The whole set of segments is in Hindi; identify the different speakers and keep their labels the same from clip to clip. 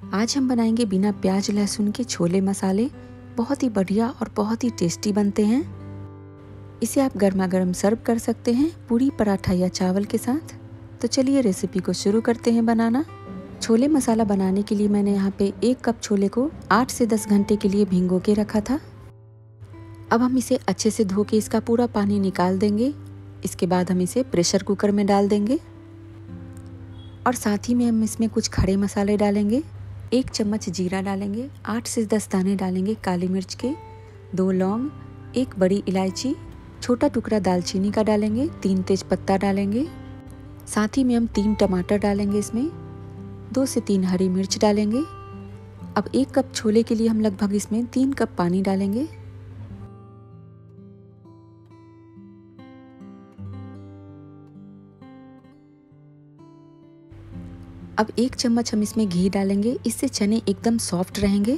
Speaker 1: आज हम बनाएंगे बिना प्याज लहसुन के छोले मसाले। बहुत ही बढ़िया और बहुत ही टेस्टी बनते हैं। इसे आप गर्मा गर्म सर्व कर सकते हैं पूरी पराठा या चावल के साथ। तो चलिए रेसिपी को शुरू करते हैं बनाना। छोले मसाला बनाने के लिए मैंने यहाँ पे 1 कप छोले को 8 से 10 घंटे के लिए भिगो के रखा था। अब हम इसे अच्छे से धो के इसका पूरा पानी निकाल देंगे। इसके बाद हम इसे प्रेशर कुकर में डाल देंगे और साथ ही में हम इसमें कुछ खड़े मसाले डालेंगे। 1 चम्मच जीरा डालेंगे, 8 से 10 दाने डालेंगे काली मिर्च के, 2 लौंग, 1 बड़ी इलायची, छोटा टुकड़ा दालचीनी का डालेंगे, 3 तेज पत्ता डालेंगे। साथ ही में हम 3 टमाटर डालेंगे, इसमें 2 से 3 हरी मिर्च डालेंगे। अब 1 कप छोले के लिए हम लगभग इसमें 3 कप पानी डालेंगे। अब 1 चम्मच हम इसमें घी डालेंगे, इससे चने एकदम सॉफ्ट रहेंगे।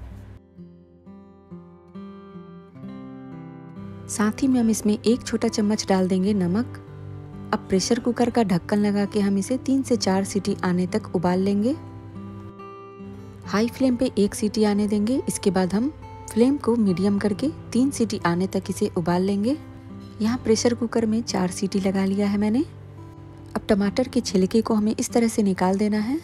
Speaker 1: साथ ही में हम इसमें 1 छोटा चम्मच डाल देंगे नमक। अब प्रेशर कुकर का ढक्कन लगा के हम इसे 3 से 4 सीटी आने तक उबाल लेंगे। हाई फ्लेम पे 1 सीटी आने देंगे। इसके बाद हम फ्लेम को मीडियम करके 3 सीटी आने तक इसे उबाल लेंगे। यहाँ प्रेशर कुकर में 4 सीटी लगा लिया है मैंने। अब टमाटर के छिलके को हमें इस तरह से निकाल देना है।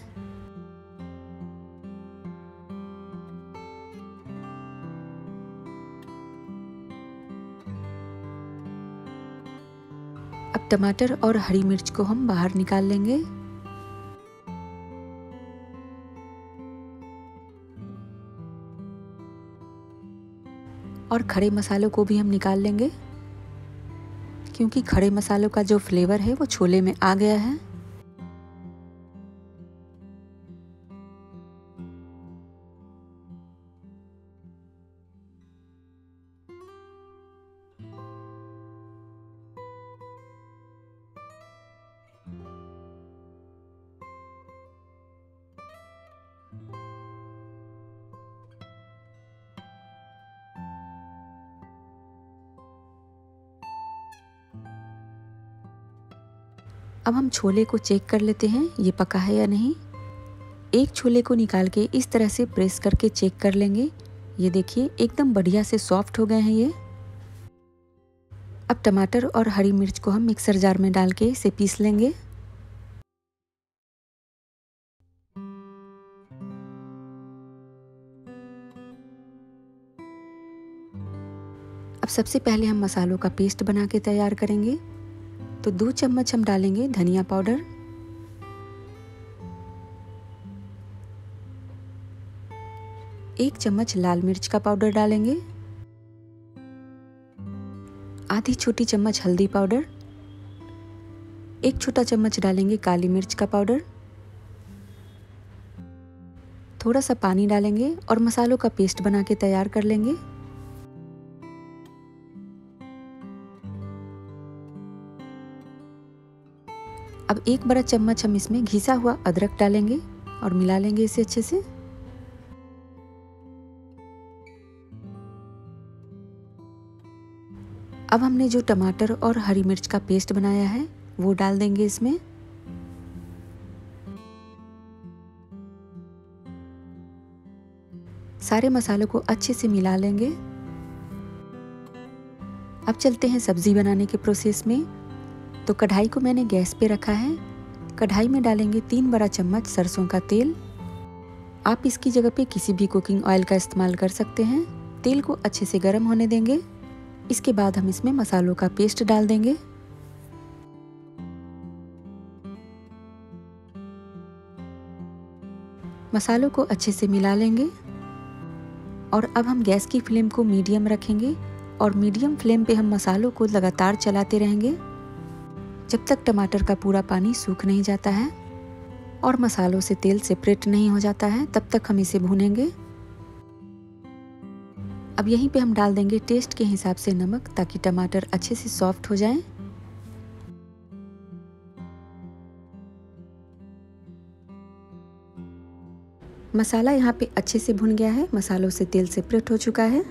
Speaker 1: अब टमाटर और हरी मिर्च को हम बाहर निकाल लेंगे। और खड़े मसालों को भी हम निकाल लेंगे, क्योंकि खड़े मसालों का जो फ्लेवर है वो छोले में आ गया है। अब हम छोले को चेक कर लेते हैं ये पका है या नहीं। एक छोले को निकाल के इस तरह से प्रेस करके चेक कर लेंगे। ये देखिए एकदम बढ़िया से सॉफ्ट हो गए हैं ये। अब टमाटर और हरी मिर्च को हम मिक्सर जार में डाल के इसे पीस लेंगे। अब सबसे पहले हम मसालों का पेस्ट बना के तैयार करेंगे। तो 2 चम्मच हम डालेंगे धनिया पाउडर, 1 चम्मच लाल मिर्च का पाउडर डालेंगे, आधी छोटी चम्मच हल्दी पाउडर, 1 छोटा चम्मच डालेंगे काली मिर्च का पाउडर। थोड़ा सा पानी डालेंगे और मसालों का पेस्ट बना के तैयार कर लेंगे। अब 1 बड़ा चम्मच हम इसमें घिसा हुआ अदरक डालेंगे और मिला लेंगे इसे अच्छे से। अब हमने जो टमाटर और हरी मिर्च का पेस्ट बनाया है वो डाल देंगे इसमें। सारे मसालों को अच्छे से मिला लेंगे। अब चलते हैं सब्जी बनाने के प्रोसेस में। तो कढ़ाई को मैंने गैस पे रखा है। कढ़ाई में डालेंगे 3 बड़ा चम्मच सरसों का तेल। आप इसकी जगह पे किसी भी कुकिंग ऑयल का इस्तेमाल कर सकते हैं। तेल को अच्छे से गर्म होने देंगे। इसके बाद हम इसमें मसालों का पेस्ट डाल देंगे। मसालों को अच्छे से मिला लेंगे और अब हम गैस की फ्लेम को मीडियम रखेंगे और मीडियम फ्लेम पे हम मसालों को लगातार चलाते रहेंगे जब तक टमाटर का पूरा पानी सूख नहीं जाता है और मसालों से तेल सेपरेट नहीं हो जाता है, तब तक हम इसे भूनेंगे। अब यहीं पे हम डाल देंगे टेस्ट के हिसाब से नमक, ताकि टमाटर अच्छे से सॉफ्ट हो जाएं। मसाला यहाँ पे अच्छे से भुन गया है, मसालों से तेल सेपरेट हो चुका है।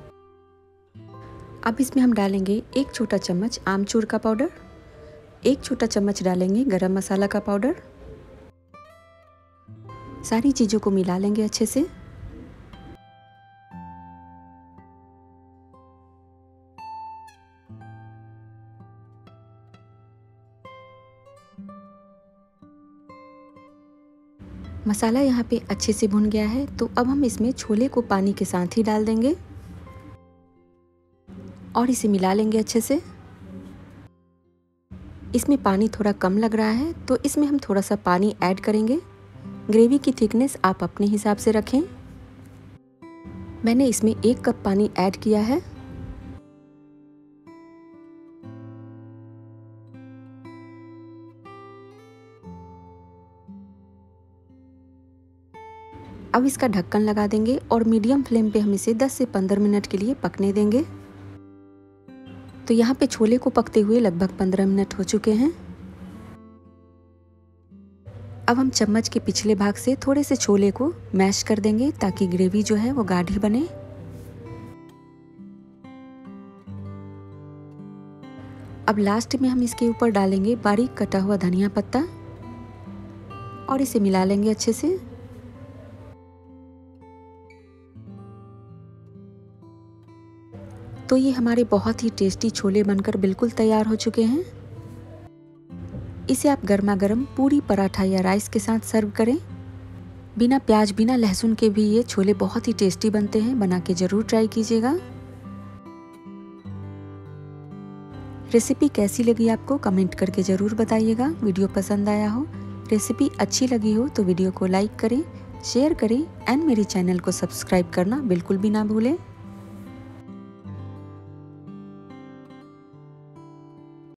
Speaker 1: अब इसमें हम डालेंगे 1 छोटा चम्मच आमचूर का पाउडर, 1 छोटा चम्मच डालेंगे गरम मसाला का पाउडर, सारी चीज़ों को मिला लेंगे अच्छे से। मसाला यहाँ पे अच्छे से भुन गया है, तो अब हम इसमें छोले को पानी के साथ ही डाल देंगे और इसे मिला लेंगे अच्छे से। इसमें पानी थोड़ा कम लग रहा है, तो इसमें हम थोड़ा सा पानी ऐड करेंगे। ग्रेवी की थिकनेस आप अपने हिसाब से रखें। मैंने इसमें 1 कप पानी ऐड किया है। अब इसका ढक्कन लगा देंगे और मीडियम फ्लेम पे हम इसे 10 से 15 मिनट के लिए पकने देंगे। तो यहाँ पे छोले को पकते हुए लगभग 15 मिनट हो चुके हैं। अब हम चम्मच के पिछले भाग से थोड़े से छोले को मैश कर देंगे ताकि ग्रेवी जो है वो गाढ़ी बने। अब लास्ट में हम इसके ऊपर डालेंगे बारीक कटा हुआ धनिया पत्ता और इसे मिला लेंगे अच्छे से। तो ये हमारे बहुत ही टेस्टी छोले बनकर बिल्कुल तैयार हो चुके हैं। इसे आप गर्मा गर्म पूरी, पराठा या राइस के साथ सर्व करें। बिना प्याज, बिना लहसुन के भी ये छोले बहुत ही टेस्टी बनते हैं। बना के ज़रूर ट्राई कीजिएगा। रेसिपी कैसी लगी आपको कमेंट करके ज़रूर बताइएगा। वीडियो पसंद आया हो, रेसिपी अच्छी लगी हो तो वीडियो को लाइक करें, शेयर करें एंड मेरे चैनल को सब्सक्राइब करना बिल्कुल भी ना भूलें।